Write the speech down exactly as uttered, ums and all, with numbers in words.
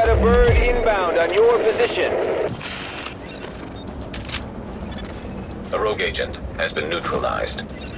got a bird inbound on your position. A rogue agent has been neutralized.